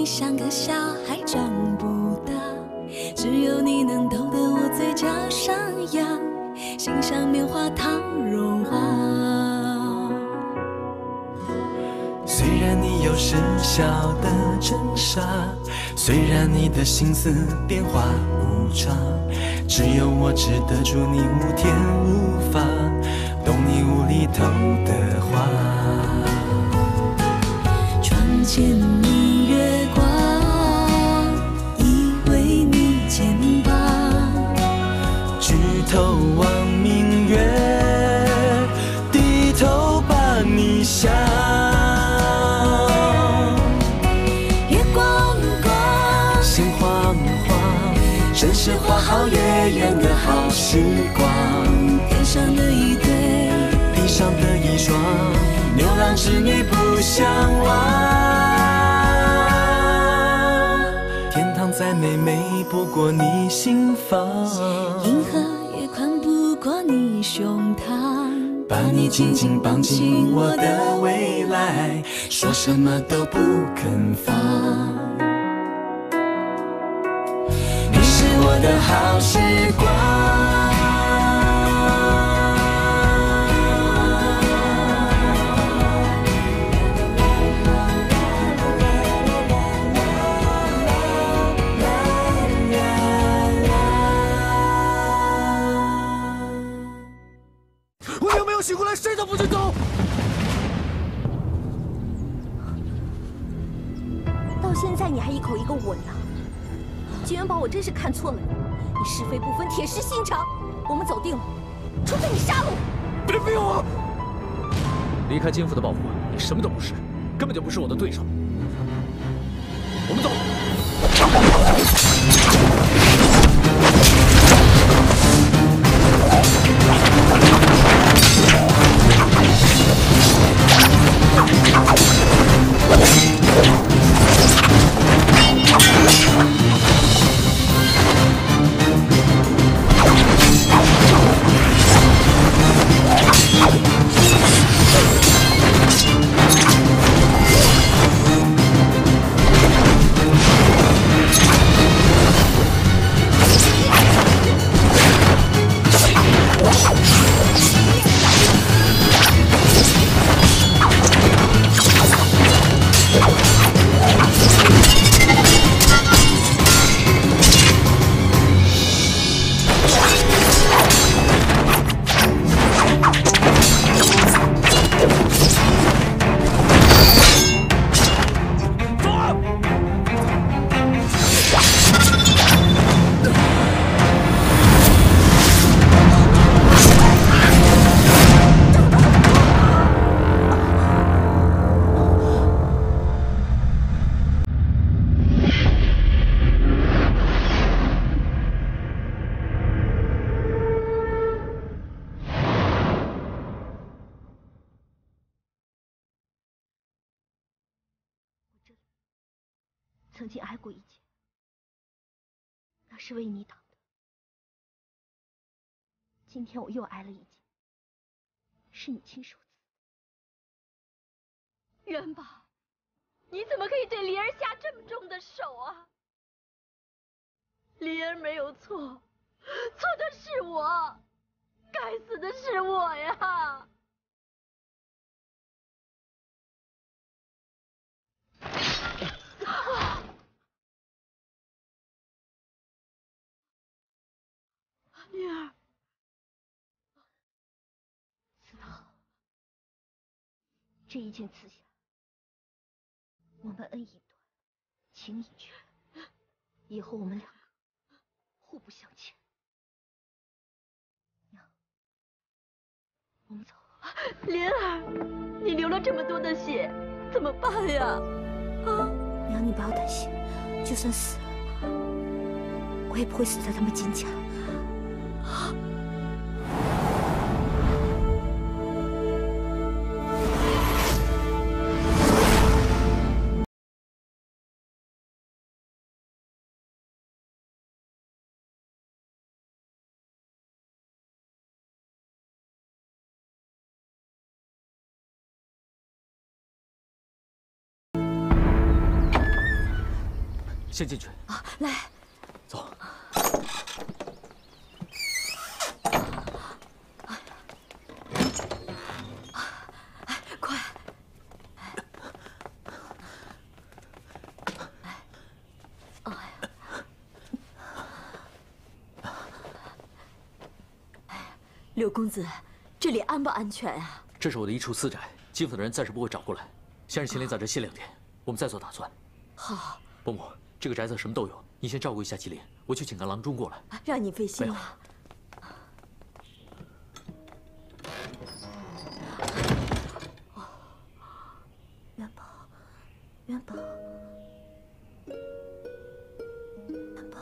像个小孩长不大，只有你能逗得我嘴角上扬，心像棉花糖融化。 虽然你有时小的真傻，虽然你的心思变化无常，只有我只得住你无天无法，懂你无厘头的话。 窗前明月光，依偎你肩膀， 举头望明月，低头把你想。真是花好月圆的好时光， 天上的一对， 地上的一双，牛郎织女不相忘。天堂再美，美不过你心房， 银河也宽不过你胸膛， 把你紧紧绑进我的未来，说什么都不肯放。我的好时光， 我有没有醒过来，谁都不准走！ 到现在你还一口一个我呢？金元宝，我真是看错了你，你是非不分，铁石心肠。我们走定了，除非你杀了我。 别逼我！ 离开金府的保护，你什么都不是，根本就不是我的对手。我们走。 曾经挨过一劫，那是为你挡的。今天我又挨了一劫，是你亲手刺的。元宝，你怎么可以对梨儿下这么重的手啊？梨儿没有错，错的是我，该死的是我呀！梨儿，刺得好，这一剑刺下，我们恩已断，情已绝，以后我们两个互不相欠。娘，我们走。莲儿，你流了这么多的血，怎么办呀？啊！娘，你不要担心，就算死了，我也不会死在他们金家。 先进去。 啊，来， 走。 快！柳公子，这里安不安全啊？ 这是我的一处私宅，金府的人暂时不会找过来。先让麒麟在这歇2天，我们再做打算。 好。 伯母，这个宅子什么都有，你先照顾一下麒麟，我去请个郎中过来。 让你费心了。 元宝，元宝，元宝。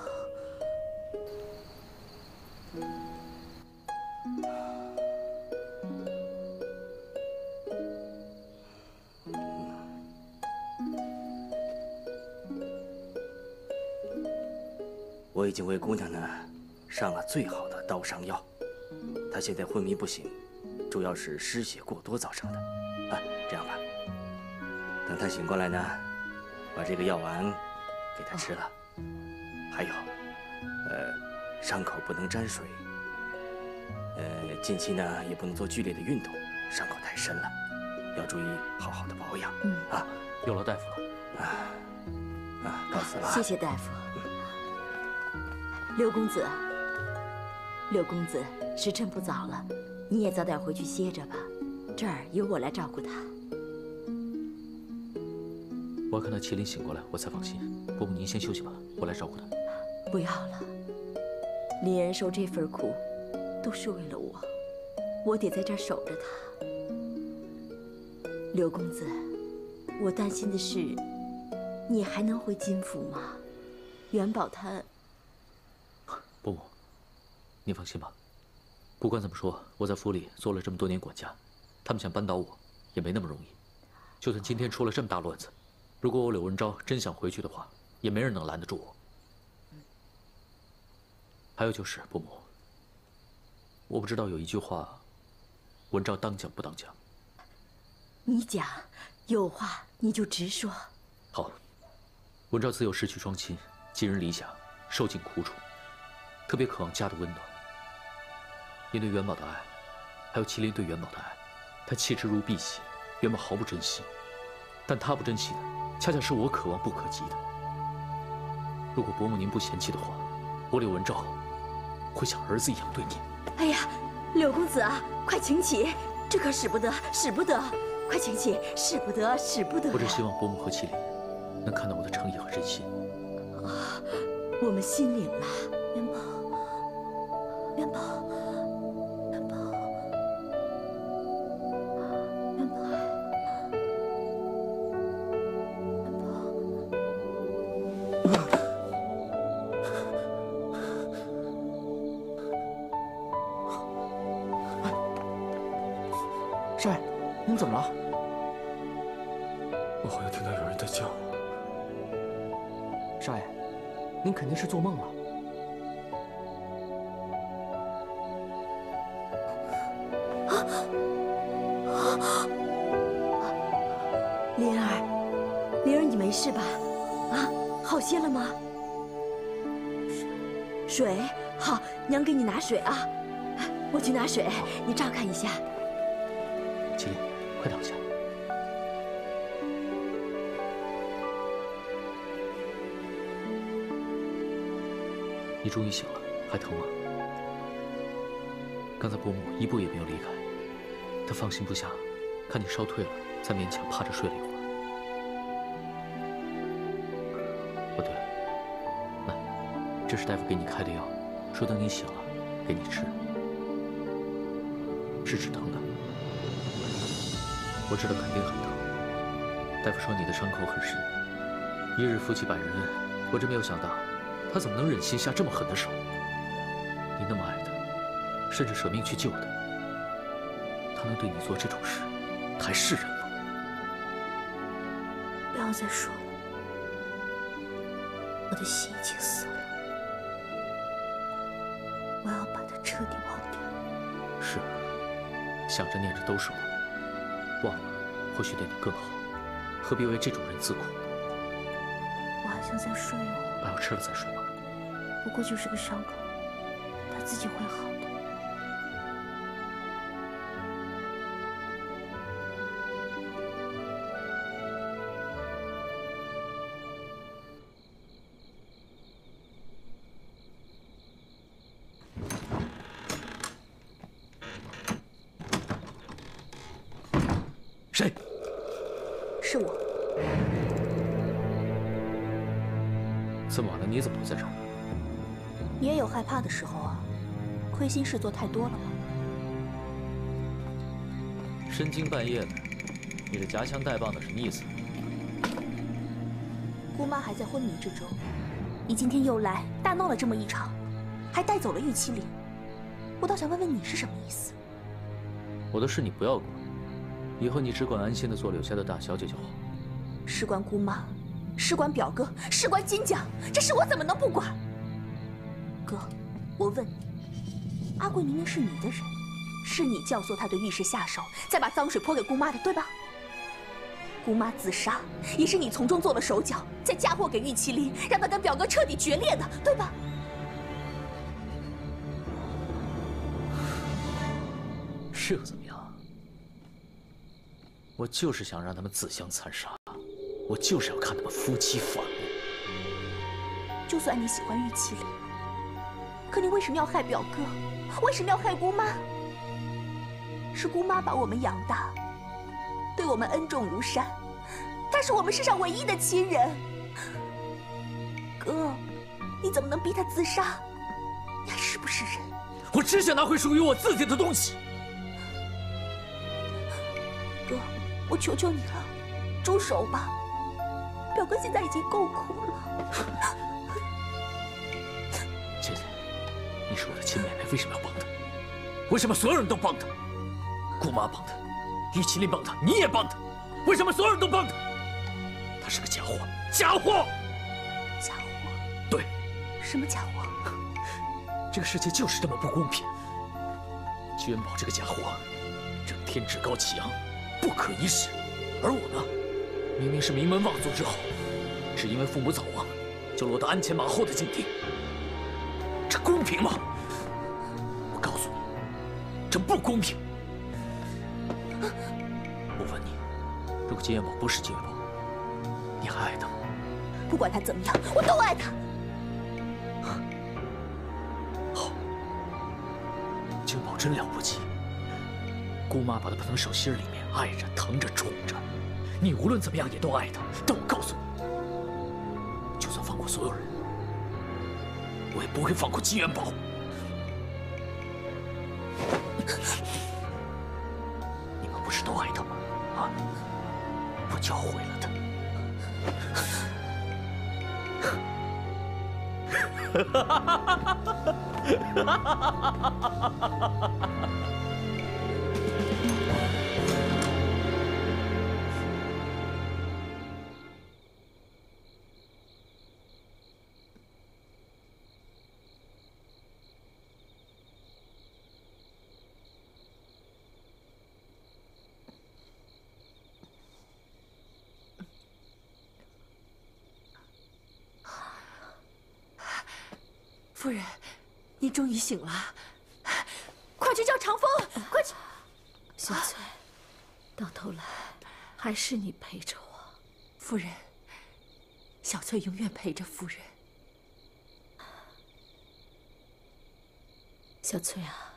我已经为姑娘呢上了最好的刀伤药，她现在昏迷不醒，主要是失血过多造成的。这样吧，等她醒过来呢，把这个药丸给她吃了。还有，伤口不能沾水，近期呢也不能做剧烈的运动，伤口太深了，要注意好好的保养。 有劳大夫了。 告辞了。 谢谢大夫。柳公子，柳公子，时辰不早了，你也早点回去歇着吧，这儿由我来照顾他。 我要看到麒麟醒过来，我才放心。伯母，您先休息吧，我来照顾他。 不要了，林恩受这份苦，都是为了我，我得在这儿守着他。柳公子，我担心的是，你还能回金府吗？元宝他…… 伯母，您放心吧。不管怎么说，我在府里做了这么多年管家，他们想扳倒我，也没那么容易。就算今天出了这么大乱子，如果我柳文昭真想回去的话，也没人能拦得住我。还有就是，伯母，我不知道有一句话，文昭当讲不当讲？ 你讲，有话你就直说。 好，文昭自幼失去双亲，寄人篱下，受尽苦楚，特别渴望家的温暖。因对元宝的爱，还有麒麟对元宝的爱，他弃之如敝屣，元宝毫不珍惜。但他不珍惜的，恰恰是我可望不可及的。如果伯母您不嫌弃的话，我柳文昭会像儿子一样对您。 哎呀，柳公子啊，快请起，这可使不得，使不得！快请起，使不得，使不得！ 我只希望伯母和麒麟能看到我的诚意和真心。 啊，我们心领了。 元宝，元宝，元宝，元宝， 少爷，您怎么了？ 我好像听到有人在叫我。 少爷，您肯定是做梦了。 灵儿，灵儿，你没事吧？啊，好些了吗？水，好，娘给你拿水啊。我去拿水，你照看一下。 麒麟，快躺下。你终于醒了，还疼吗？刚才伯母一步也没有离开，她放心不下，看你烧退了，才勉强趴着睡了一会儿。哦，对了，来，这是大夫给你开的药，说等你醒了，给你吃，是止疼的。我知道肯定很疼。大夫说你的伤口很深，一日夫妻百日恩，我真没有想到，他怎么能忍心下这么狠的手？你那么爱他，甚至舍命去救他，他能对你做这种事，他还是人吗？ 不要再说了，我的心已经死了，我要把它彻底忘掉。 是，想着念着都是我。忘了，或许对你更好，何必为这种人自苦？ 我还想再睡一会儿。 把药吃了再睡吧。 不过就是个伤口，他自己会好的。 谁？ 是我。 这么晚了，你怎么会在这儿？ 你也有害怕的时候啊，亏心事做太多了吧？ 深更半夜的，你这夹枪带棒的什么意思？ 姑妈还在昏迷之中，你今天又来大闹了这么一场，还带走了玉麒麟，我倒想问问你是什么意思？ 我的事你不要管，以后你只管安心的做柳家的大小姐就好。 事关姑妈，事关表哥，事关金家，这事我怎么能不管？哥，我问你，阿贵明明是你的人，是你教唆他对玉石下手，再把脏水泼给姑妈的，对吧？姑妈自杀，也是你从中做了手脚，再嫁祸给玉麒麟，让他跟表哥彻底决裂的，对吧？ 是又怎么样？我就是想让他们自相残杀，我就是要看他们夫妻反目。 就算你喜欢玉麒麟，可你为什么要害表哥？为什么要害姑妈？是姑妈把我们养大，对我们恩重如山，她是我们世上唯一的亲人。哥，你怎么能逼她自杀？你还是不是人？ 我只想拿回属于我自己的东西。 哥，我求求你了，住手吧！表哥现在已经够苦了。 姐姐，你是我的亲妹妹，为什么要帮她？为什么所有人都帮她？姑妈帮她，玉麒麟帮她，你也帮她，为什么所有人都帮她？她是个假货，假货！ 假货？ 对。 什么假货？ 这个世界就是这么不公平。居元宝这个假货，整天趾高气扬，不可一世，而我呢，明明是名门望族之后，只因为父母早亡，就落得鞍前马后的境地。这公平吗？我告诉你，这不公平。我问你，如果金元宝不是金元宝，你还爱他吗？ 不管他怎么样，我都爱他。 好，金元宝真了不起。姑妈把他捧到手心里面，爱着、疼着、宠着。你无论怎么样也都爱他。但我告诉你，就算放过所有人，我也不会放过金元宝。你们不是都爱他吗？啊！我就要毁了他。 夫人，你终于醒了，快去叫长风，快去！ 小翠，到头来还是你陪着我。 夫人，小翠永远陪着夫人。 小翠啊，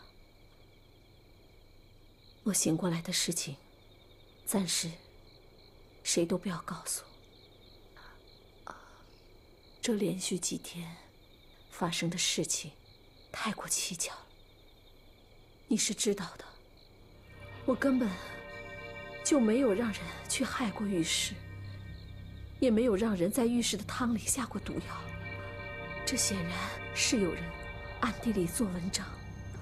我醒过来的事情，暂时谁都不要告诉我。这连续几天发生的事情太过蹊跷了，你是知道的。我根本就没有让人去害过玉石，也没有让人在玉石的汤里下过毒药。这显然是有人暗地里做文章。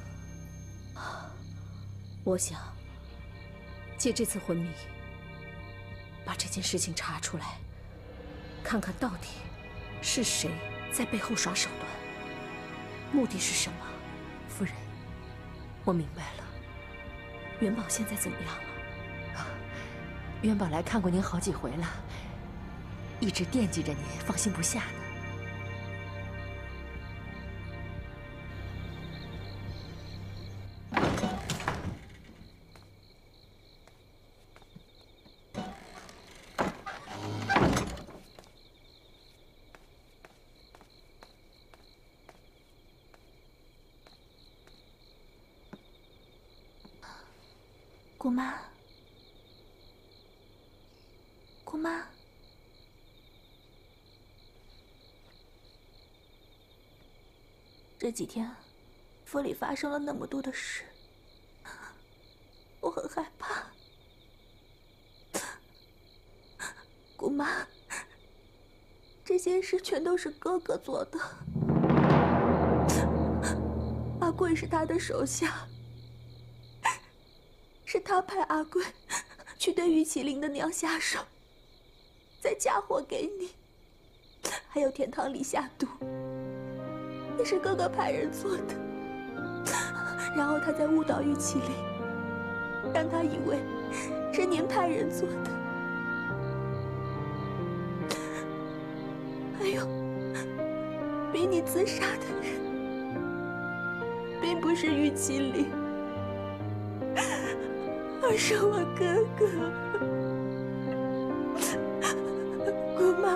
我想借这次昏迷，把这件事情查出来，看看到底是谁在背后耍手段，目的是什么？ 夫人，我明白了。 元宝现在怎么样了？ 元宝来看过您好几回了，一直惦记着您，放心不下呢。 姑妈，姑妈，这几天府里发生了那么多的事，我很害怕。姑妈，这些事全都是哥哥做的。阿贵是他的手下，是他派阿贵去对玉麒麟的娘下手，再嫁祸给你。还有天堂里下毒，也是哥哥派人做的。然后他再误导玉麒麟，让他以为是您派人做的。还有，逼你自杀的人，并不是玉麒麟，而是我哥哥。姑妈，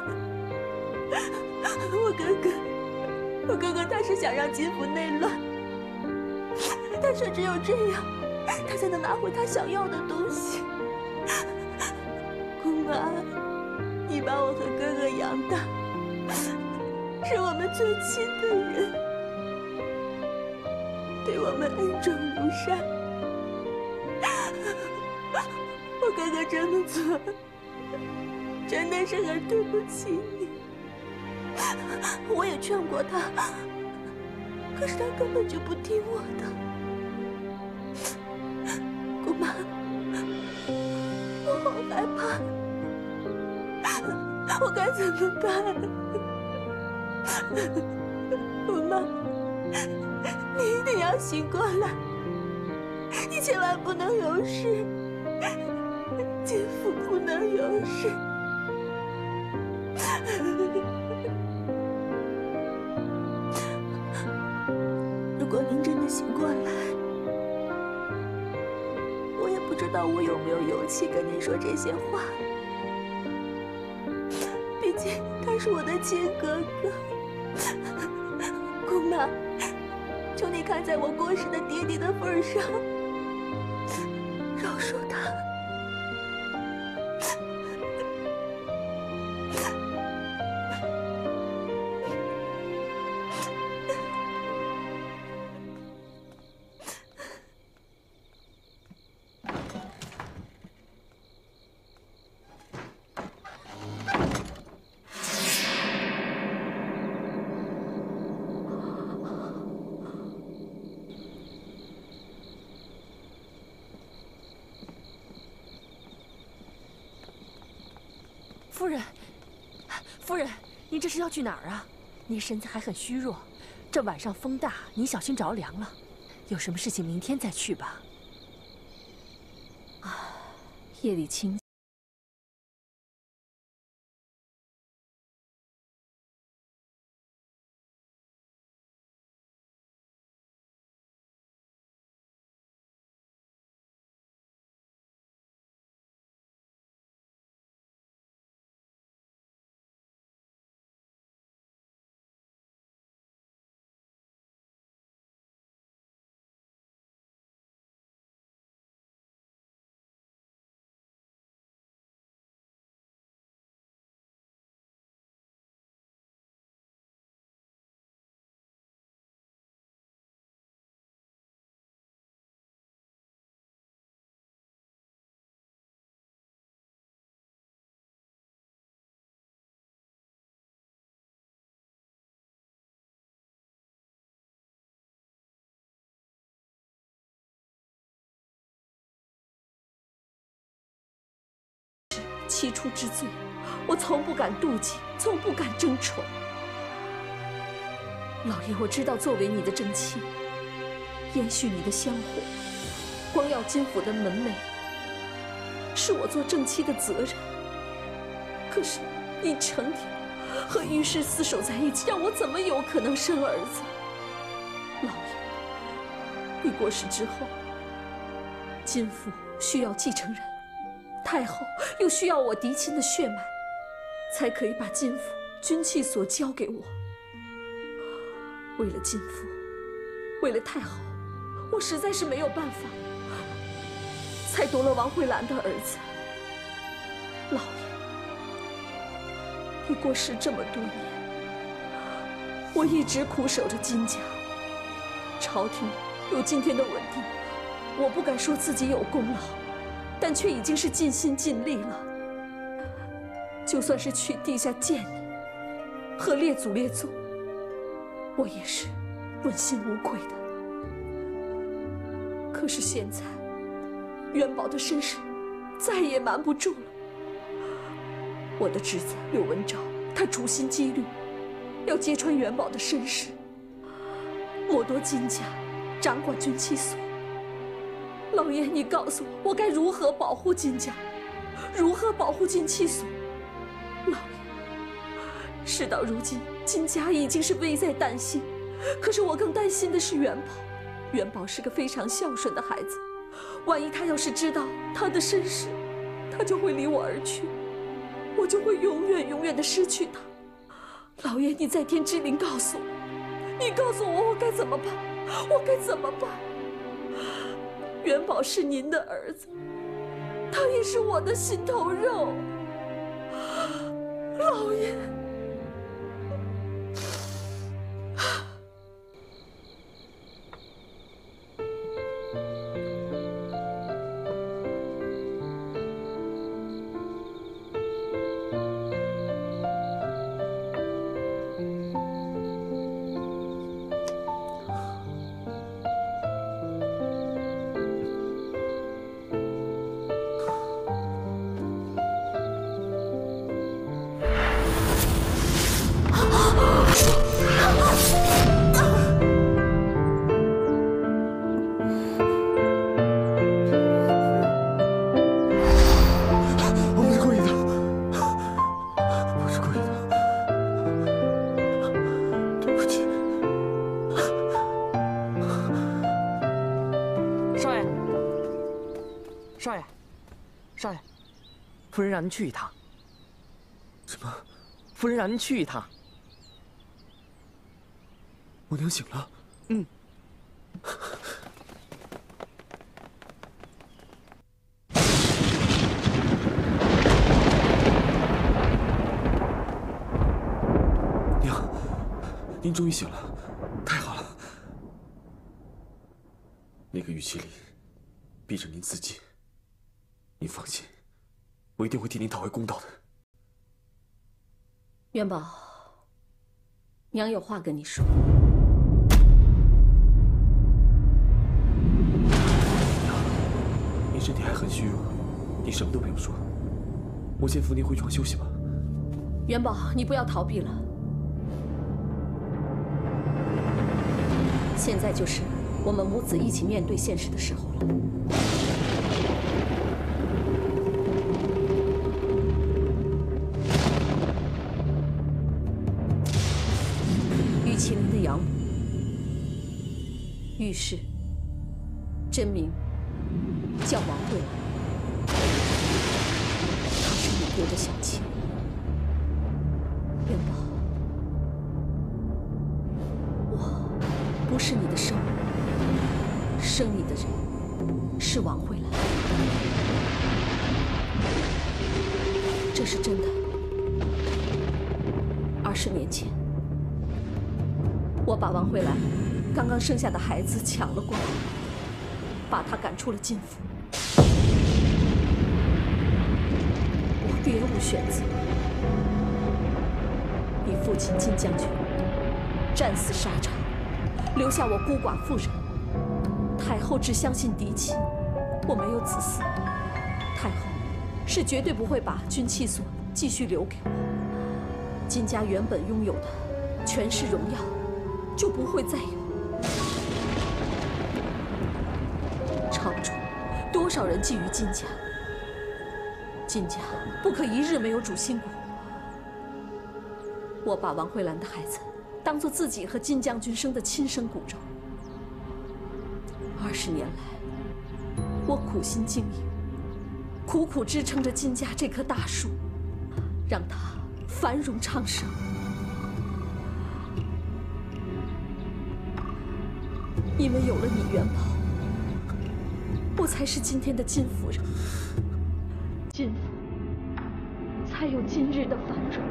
我哥哥他是想让金府内乱，但是只有这样，他才能拿回他想要的东西。姑妈，你把我和哥哥养大，是我们最亲的人，对我们恩重如山。我哥哥这么做，真的是很对不起你。我也劝过他，可是他根本就不听我的。姑妈，我好害怕，我该怎么办？姑妈，你一定要醒过来，你千万不能有事，金府不能有事。如果您真的醒过来，我也不知道我有没有勇气跟您说这些话。毕竟他是我的亲哥哥。姑妈，求你看在我过世的爹爹的份上，饶恕他。 夫人，夫人，您这是要去哪儿啊？您身子还很虚弱，这晚上风大，您小心着凉了。有什么事情明天再去吧。 夜里清。起初之罪，我从不敢妒忌，从不敢争宠。老爷，我知道作为你的正妻，延续你的香火，光耀金府的门楣，是我做正妻的责任。可是你成天和御史厮守在一起，让我怎么有可能生儿子？老爷，你过世之后，金府需要继承人。太后又需要我嫡亲的血脉，才可以把金府军器所交给我。为了金府，为了太后，我实在是没有办法。 才夺了王慧兰的儿子。老爷，你过世这么多年，我一直苦守着金家，朝廷有今天的稳定，我不敢说自己有功劳，但却已经是尽心尽力了。就算是去地下见你，和列祖列宗，我也是问心无愧的。可是现在，元宝的身世再也瞒不住了。我的侄子柳文昭，他处心积虑要揭穿元宝的身世，剥夺金家，掌管军器所。老爷，你告诉我，我该如何保护金家，如何保护军器所？老爷，事到如今，金家已经是危在旦夕，可是我更担心的是元宝。元宝是个非常孝顺的孩子，万一他要是知道他的身世，他就会离我而去，我就会永远永远的失去他。老爷，你在天之灵告诉我，你告诉我，我该怎么办？我该怎么办？元宝是您的儿子，他也是我的心头肉。老爷。 少爷，夫人让您去一趟。 什么？ 夫人让您去一趟。 我娘醒了。 嗯。 娘，您终于醒了，太好了。那个玉麒麟逼着您自尽。您放心，我一定会替您讨回公道的。 元宝，娘有话跟你说。 娘，您身体还很虚弱，您什么都不用说，我先扶您回床休息吧。 元宝，你不要逃避了，现在就是我们母子一起面对现实的时候了。玉麒麟的养母玉氏，真名叫王慧兰，她是你爹的小妾。元宝，我不是你的生母，生你的人是王慧兰，这是真的。20年前，我把王慧兰刚刚生下的孩子抢了过来，把她赶出了金府。我别无选择，你父亲金将军战死沙场，留下我孤寡妇人。太后只相信嫡亲，我没有子嗣，太后是绝对不会把军器所继续留给我。金家原本拥有的权势荣耀，就不会再有。朝中多少人觊觎金家，金家不可一日没有主心骨。我把王慧兰的孩子当作自己和金将军生的亲生骨肉。20年来，我苦心经营，苦苦支撑着金家这棵大树，让它繁荣昌盛。因为有了你，元宝， 我才是今天的金夫人，金夫才有今日的繁荣。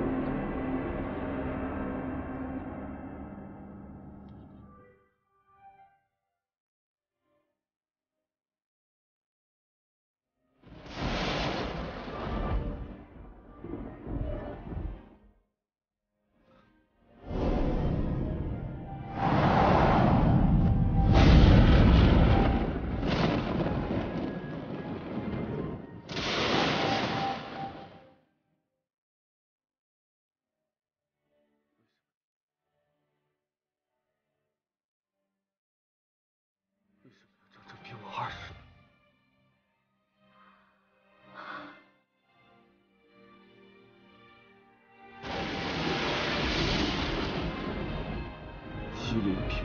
整整逼我20年。麒麟瓶，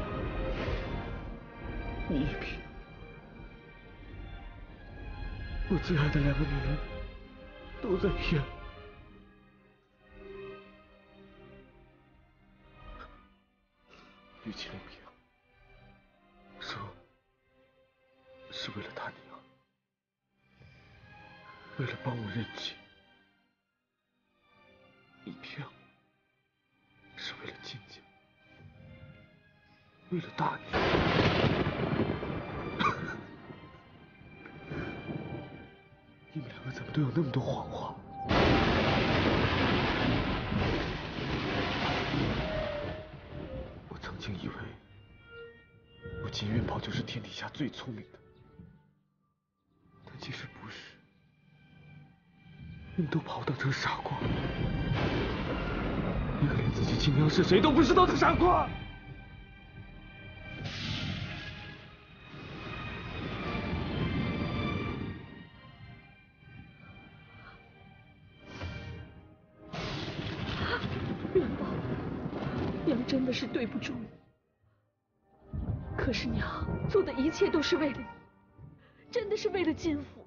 你一瓶，我最爱的2个女人都在骗我。玉麒麟瓶说是为了大娘，为了帮我认亲。你骗我是为了金家，为了大娘。你们2个怎么都有那么多谎话？我曾经以为我金元宝就是天底下最聪明的，但其实不是。你们都把我当成傻瓜，一个连自己亲娘是谁都不知道的傻瓜。 元宝，娘真的是对不住你。可是娘做的一切都是为了你，真的是为了金府。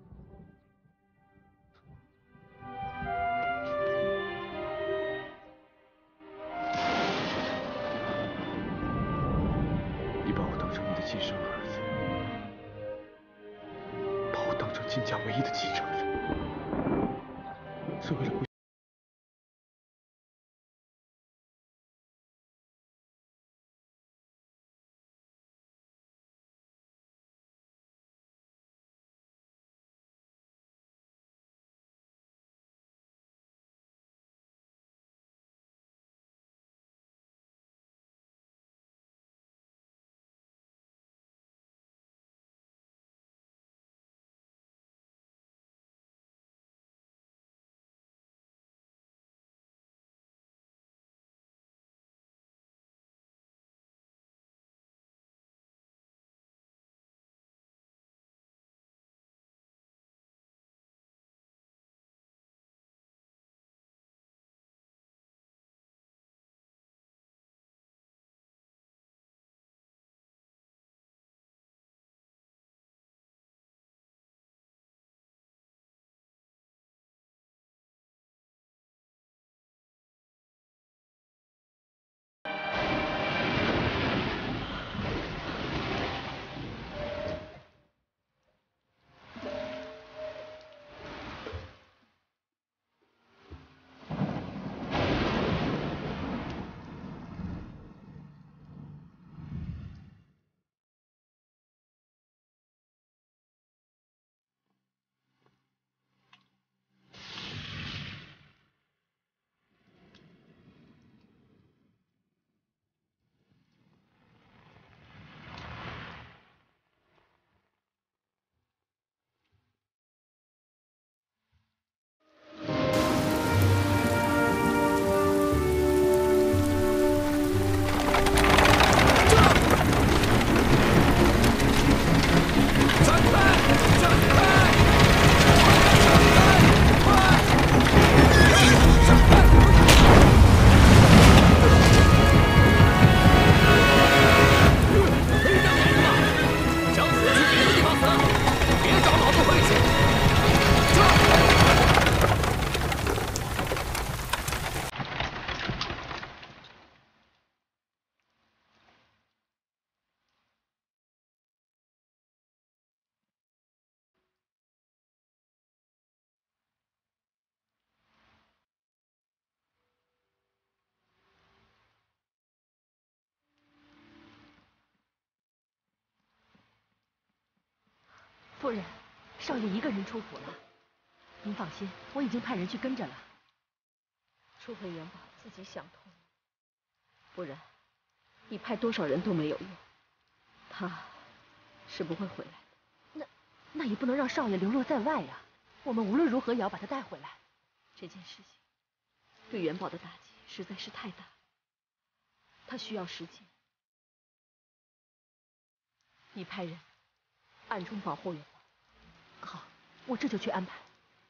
你把我当成你的亲生儿子，把我当成金家唯一的继承人，是为了不夫人，少爷一个人出府了。您放心，我已经派人去跟着了。 初回元宝自己想通了，不然你派多少人都没有用，他是不会回来的。 那也不能让少爷流落在外呀。我们无论如何也要把他带回来。 这件事情对元宝的打击实在是太大了，他需要时间。你派人暗中保护元宝。 好，我这就去安排。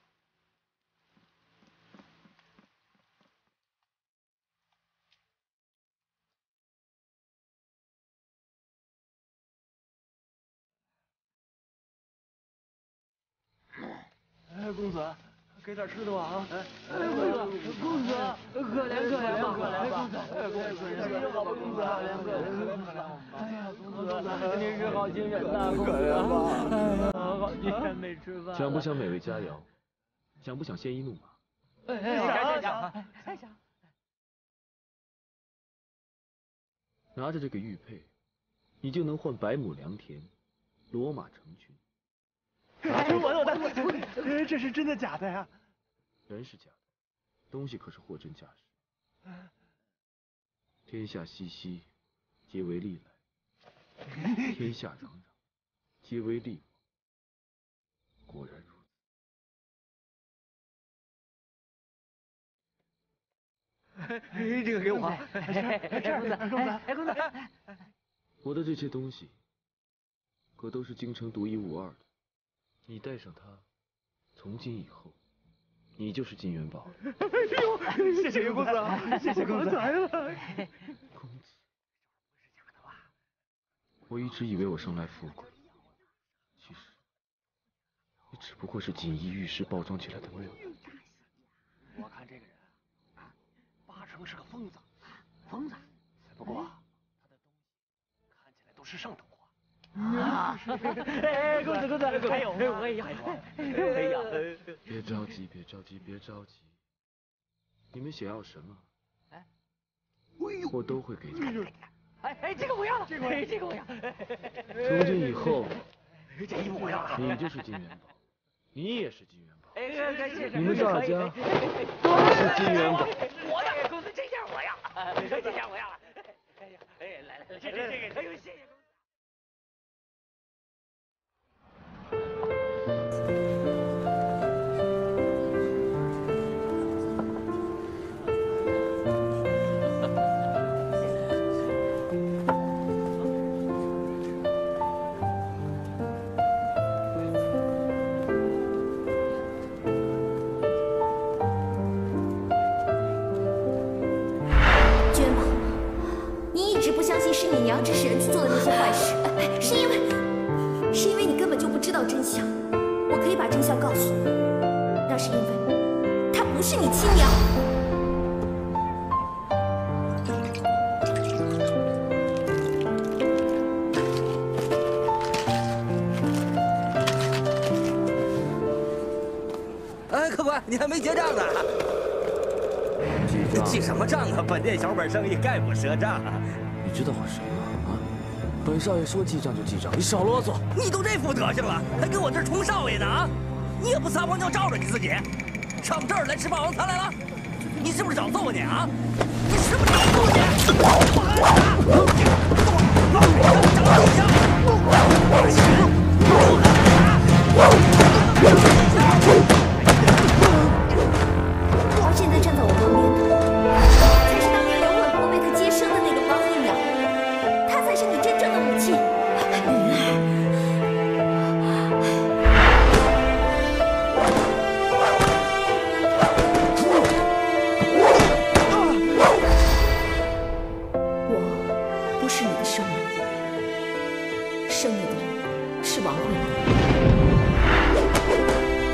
哎，公子，给点吃的吧啊！哎，公子，可怜吧，公子，哎，公子，您好吧，公子，哎呀，公子，您是好心人呐，公子，哎呀，好几天没吃饭。 想不想美味佳肴？想不想鲜衣怒马？ 想。 拿着这个玉佩，你就能换百亩良田，骡马成群。 我有的，这是真的假的呀？ 人是假的，东西可是货真价实。天下熙熙，皆为利来；天下攘攘，皆为利往。果然如此。这个给我，公子， 我的这些东西，可都是京城独一无二的。你带上它，从今以后，你就是金元宝。 哎呦，谢谢公子啊，谢谢公子。 公子，我一直以为我生来富贵，其实也只不过是锦衣玉食包装起来的梦。 我看这个人啊，80%是个疯子。不过他的东西看起来都是上等货。哎，公子，还有我也要。 别着急，你们想要什么，我都会给你们。 哎，这个我要了，这个我要。 从今以后， 这衣服我要了。 你就是金元宝，你也是金元宝。 哎， 你们大家都是金元宝。 我的公子，这件我要，这件我要了。哎，来，这个，哎呦，谢谢公子。 娟宝，你一直不相信是你娘指使人去做的那些坏事，是因为你根本就不知道真相。我可以把真相告诉你，那是因为她不是你亲娘。 哎，客官，你还没结账呢。记什么账啊？本店小本生意，概不赊账啊。 你知道我谁吗？啊，本少爷说记账就记账，你少啰嗦。 你都这副德行了，还跟我这儿充少爷呢啊？你也不撒泡尿照着你自己，上这儿来吃霸王餐来了？你是不是找揍你啊？你是不是找揍你？ 而现在站在我旁边的，才是当年刘稳国为她接生的那个王姨娘，她才是你真正的母亲，灵儿。我不是你的生女，生你的人是王慧兰。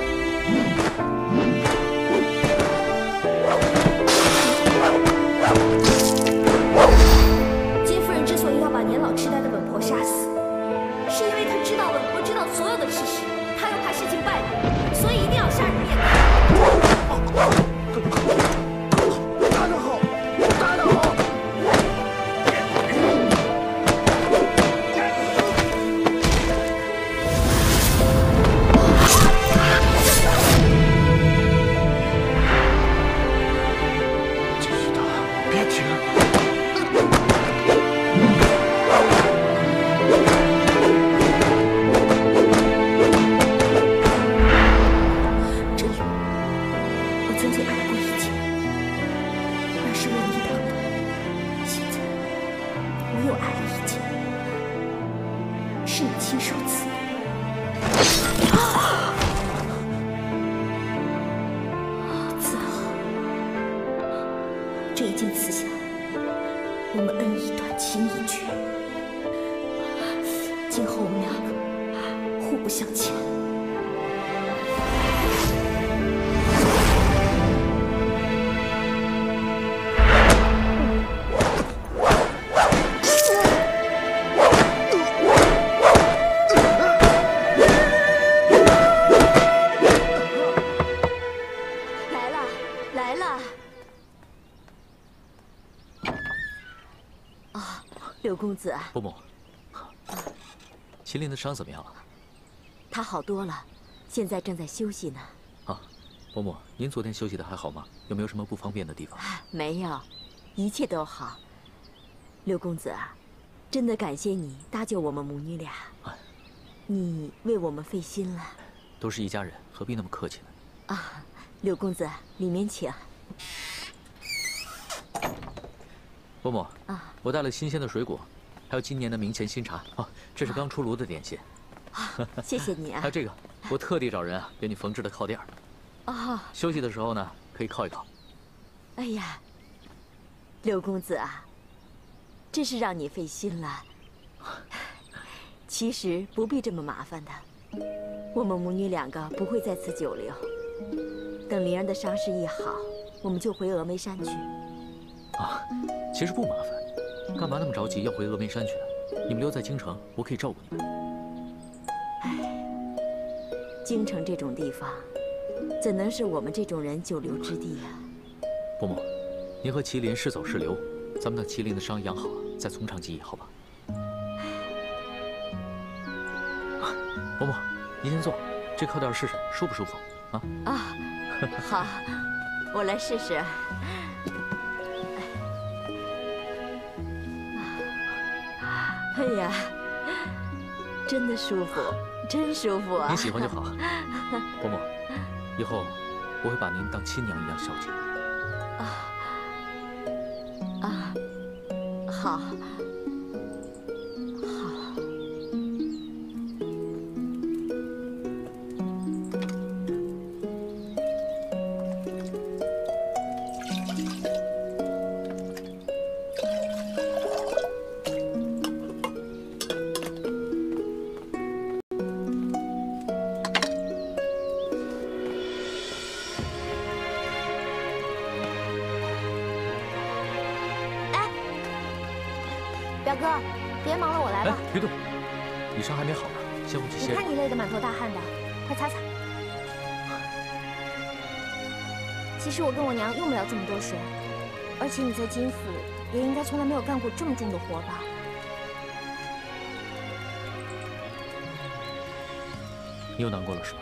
是你亲手刺的。子豪，这一剑刺下来，我们恩义断，情谊绝。今后我们两个互不相欠。 柳公子， 伯母，麒麟的伤怎么样了？ 他好多了，现在正在休息呢。 啊，伯母，您昨天休息的还好吗？有没有什么不方便的地方？ 没有，一切都好。柳公子啊，真的感谢你搭救我们母女俩，你为我们费心了。 都是一家人，何必那么客气呢？ 啊，柳公子，里面请。 伯母啊，我带了新鲜的水果，还有今年的明前新茶啊，这是刚出炉的点心。 谢谢你啊！ 还有这个，我特地找人啊给你缝制的靠垫儿。 啊， 休息的时候呢，可以靠一靠。 哎呀，柳公子啊，真是让你费心了。其实不必这么麻烦的，我们母女两个不会在此久留。等灵儿的伤势一好，我们就回峨眉山去。 啊。 其实不麻烦，干嘛那么着急要回峨眉山去呢？你们留在京城，我可以照顾你们。 唉，京城这种地方，怎能是我们这种人久留之地呀？ 伯母，您和麒麟是走是留，咱们等麒麟的伤养好了，再从长计议，好吧？伯母，您先坐，这靠垫试试舒不舒服啊？ 啊，好，我来试试。 哎呀，真的舒服，真舒服啊！ 您喜欢就好。伯母，以后我会把您当亲娘一样孝敬。 好，好。 表哥，别忙了，我来吧。 别动，你伤还没好呢，先回去歇着。 你看你累得满头大汗的，快擦擦。其实我跟我娘用不了这么多水，而且你在金府也应该从来没有干过这么重的活吧？ 你又难过了是吧？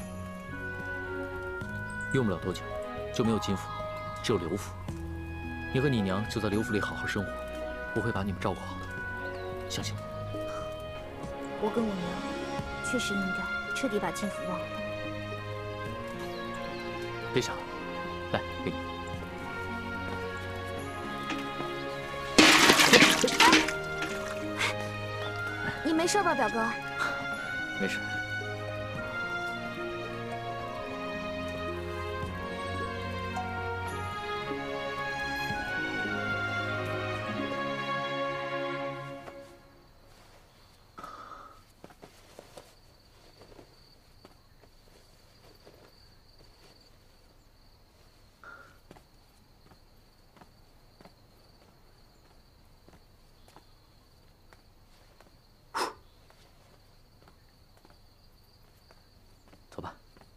用不了多久，就没有金府，只有刘府。你和你娘就在刘府里好好生活。 我会把你们照顾好的，相信我。 我跟我娘确实应该彻底把金府忘了。 别想了，来，给你。 你没事吧，表哥？ 没事。走吧。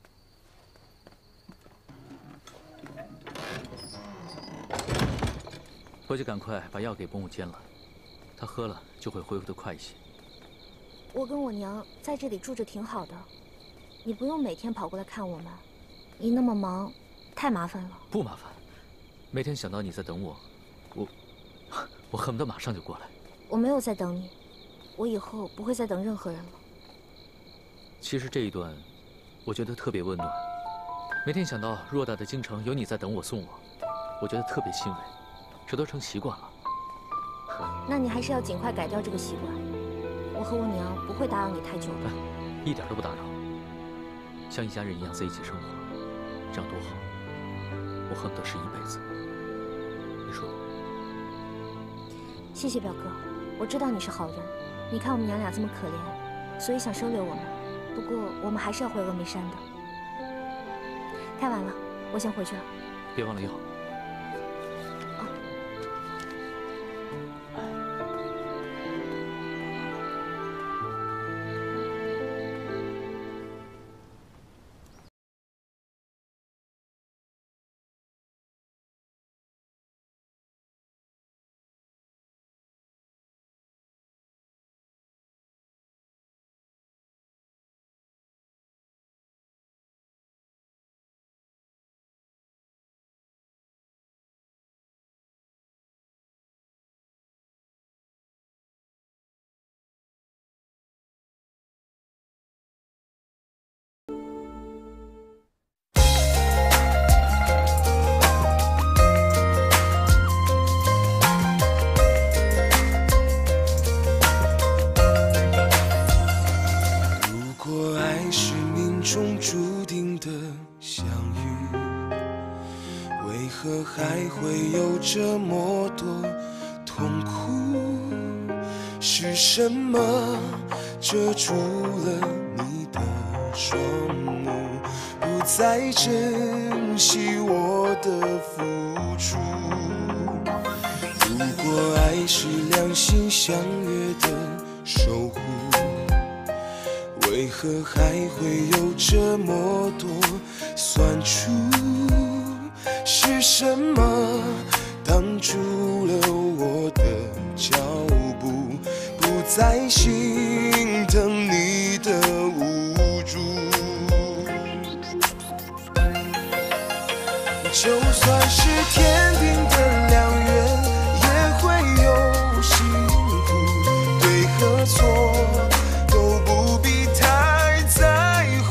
回去赶快把药给伯母煎了，她喝了就会恢复得快一些。 我跟我娘在这里住着挺好的，你不用每天跑过来看我们。你那么忙，太麻烦了。 不麻烦，每天想到你在等我，我恨不得马上就过来。 我没有在等你，我以后不会再等任何人了。 其实这一段，我觉得特别温暖。每天想到偌大的京城有你在等我送我觉得特别欣慰。这都成习惯了。 那你还是要尽快改掉这个习惯。 我和我娘不会打扰你太久的。 一点都不打扰，像一家人一样在一起生活，这样多好。我恨不得是一辈子。你说？ 谢谢表哥，我知道你是好人。你看我们娘俩这么可怜，所以想收留我们。不过我们还是要回峨眉山的。太晚了，我先回去了。 别忘了约好。 还会有这么多痛苦？是什么遮住了你的双目，不再珍惜我的付出？如果爱是两心相约的守护，为何还会有这么多酸楚？是什么挡住了我的脚步，不再心疼你的无助？就算是天定的良缘，也会有辛苦，对和错都不必太在乎。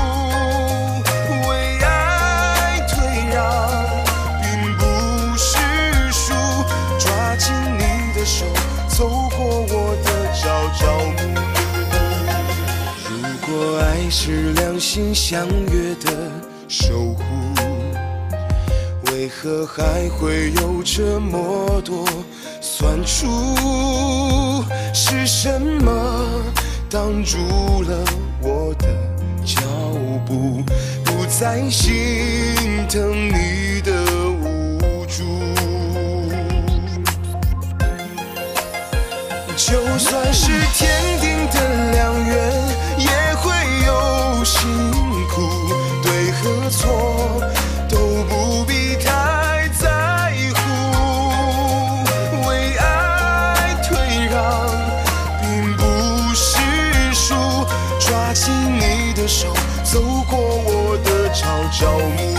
为爱退让并不是输，抓紧你的手，走过我的朝朝暮暮。如果爱是两心相约的守护，为何还会有这么多酸楚？是什么挡住了我的脚步，不再心疼你的无助？就算是天定的良缘，也会有辛苦，对和错都不必太在乎。为爱退让并不是输，抓紧你的手，走过我的朝朝暮